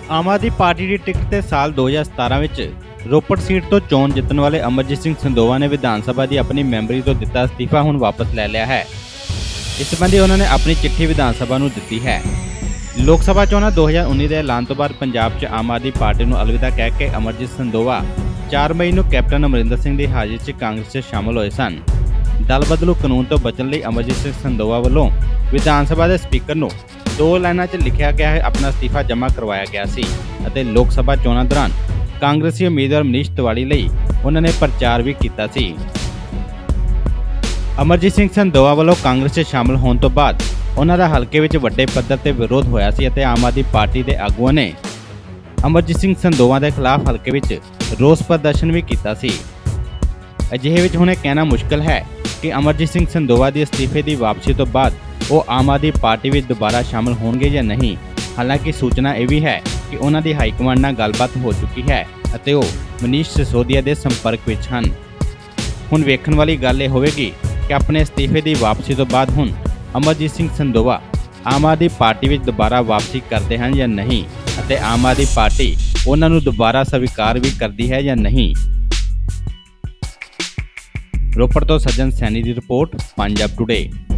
ਆਮ Aadmi party ਦੀ ticket ਤੇ ਸਾਲ 2017 ਵਿੱਚ ਰੋਪੜ ਸੀਟ ਤੋਂ ਚੋਣ ਜਿੱਤਣ ਵਾਲੇ ਅਮਰਜੀਤ ਸਿੰਘ ਸੰਦੋਆ ਨੇ ਵਿਧਾਨ ਸਭਾ ਦੀ ਆਪਣੀ ਮੈਂਬਰੀ ਤੋਂ ਦਿੱਤਾ ਅਸਤੀਫਾ ਹੁਣ ਵਾਪਸ ਲੈ ਲਿਆ ਹੈ। ਇਸ ਸੰਬੰਧੀ ਉਹਨਾਂ ਨੇ ਆਪਣੀ ਚਿੱਠੀ ਵਿਧਾਨ ਸਭਾ ਨੂੰ ਦਿੱਤੀ ਹੈ। ਲੋਕ ਸਭਾ ਚੋਣਾਂ 2019 ਦੇ ਐਲਾਨ ਤੋਂ ਬਾਅਦ ਪੰਜਾਬ 'ਚ ਆਮ ਆਦਮੀ ਪਾਰਟੀ ਨੂੰ ਅਲਵਿਦਾ ਕਹਿ ਕੇ ਅਮਰਜੀਤ ਸੰਦੋਆ 4 ਮਈ ਨੂੰ ਕੈਪਟਨ ਅਮਰਿੰਦਰ ਸਿੰਘ ਦੀ ਹਾਜ਼ਰੀ 'ਚ ਕਾਂਗਰਸ 'ਚ ਸ਼ਾਮਲ ਹੋਏ ਸਨ। ਦਲ ਬਦਲੂ ਕਾਨੂੰਨ ਤੋਂ ਬਚਣ ਲਈ ਅਮਰਜੀਤ ਸਿੰਘ ਸੰਦੋਆ ਵੱਲੋਂ ਵਿਧਾਨ ਸਭਾ ਦੇ ਸਪੀਕਰ ਨੂੰ 2 ਲਾਈਨਾਂ 'ਚ ਲਿਖਿਆ ਗਿਆ ਹੈ ਆਪਣਾ ਅਸਤੀਫਾ ਜਮ੍ਹਾਂ ਕਰਵਾਇਆ ਗਿਆ ਸੀ ਅਤੇ ਲੋਕ ਸਭਾ ਚੋਣਾਂ ਦੌਰਾਨ ਕਾਂਗਰਸੀ ਉਮੀਦਵਾਰ ਮਨੀਸ਼ ਤਿਵਾੜੀ ਲਈ ਉਹਨਾਂ ਨੇ ਪ੍ਰਚਾਰ ਵੀ ਕੀਤਾ ਸੀ। ਅਮਰਜੀਤ ਸਿੰਘ ਸੰਦੋਆ ਵੱਲੋਂ ਕਾਂਗਰਸ 'ਚ ਸ਼ਾਮਲ ਹੋਣ ਤੋਂ ਬਾਅਦ ਉਹਨਾਂ ਦਾ ਹਲਕੇ ਵਿੱਚ ਵੱਡੇ ਪੱਧਰ ਤੇ ਵਿਰੋਧ ਹੋਇਆ ਸੀ ਅਤੇ ਆਮ ਆਦਮੀ ਪਾਰਟੀ ਦੇ ਆਗੂਆਂ ਨੇ ਅਮਰਜੀਤ ਸਿੰਘ ਸੰਦੋਆ ਦੇ ਖਿਲਾਫ ਹਲਕੇ ਵਿੱਚ ਰੋਸ ਪ੍ਰਦਰਸ਼ਨ ਵੀ ਕੀਤਾ ਸੀ। ਅਜਿਹੇ ਵਿੱਚ ਹੁਣ ਇਹ ਕਹਿਣਾ ਮੁਸ਼ਕਲ ਹੈ ਕਿ ਅਮਰਜੀਤ ਸਿੰਘ ਸੰਦੋਆ ਦੀ ਅਸਤੀਫੇ ਦੀ ਵਾਪਸੀ ਤੋਂ ਬਾਅਦ ਉਹ ਆਮ ਆਦਮੀ ਪਾਰਟੀ ਵਿੱਚ ਦੁਬਾਰਾ ਸ਼ਾਮਲ ਹੋਣਗੇ ਜਾਂ ਨਹੀਂ। ਹਾਲਾਂਕਿ ਸੂਚਨਾ ਇਹ ਵੀ ਹੈ ਕਿ ਉਹਨਾਂ ਦੀ ਹਾਈਕਮਾਂਡ ਨਾਲ ਗੱਲਬਾਤ ਹੋ ਚੁੱਕੀ ਹੈ ਅਤੇ ਉਹ ਮਨੀਸ਼ ਸਿਸੋਦੀਆ ਦੇ ਸੰਪਰਕ ਵਿੱਚ ਹਨ। ਹੁਣ ਵੇਖਣ ਵਾਲੀ ਗੱਲ ਇਹ ਹੋਵੇਗੀ ਕਿ ਆਪਣੇ ਅਸਤੀਫੇ ਦੀ ਵਾਪਸੀ ਤੋਂ ਬਾਅਦ ਹੁਣ ਅਮਰਜੀਤ ਸਿੰਘ ਸੰਦੋਆ ਆਮ ਆਦਮੀ ਪਾਰਟੀ ਵਿੱਚ ਦੁਬਾਰਾ ਵਾਪਸੀ ਕਰਦੇ ਹਨ ਜਾਂ ਨਹੀਂ ਅਤੇ ਆਮ ਆਦਮੀ ਪਾਰਟੀ ਉਹਨਾਂ ਨੂੰ ਦੁਬਾਰਾ ਸਵੀਕਾਰ ਵੀ ਕਰਦੀ ਹੈ ਜਾਂ ਨਹੀਂ। ਰੋਪੜ ਤੋਂ ਸੱਜਣ ਸੈਣੀ ਦੀ ਰਿਪੋਰਟ, ਪੰਜਾਬ ਟੁਡੇ।